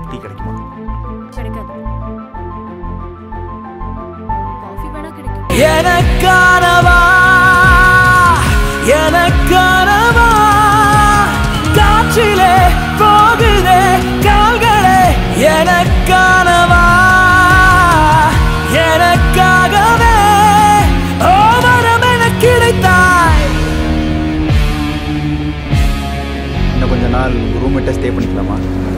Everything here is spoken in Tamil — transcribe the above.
டீ கிடைக்குமா? கிடைக்காது. காஃபி வேணா கிடைக்கும். எனக்கானவா எனக்கானவா காற்றிலே போகுதே கால்களே எனக்கானவா எனக்காகவே ஓவரம் என கிடைத்தாய். இன்னும் கொஞ்ச நாள் ரூம்மேட்டை ஸ்டே பண்ணிக்கலாமா?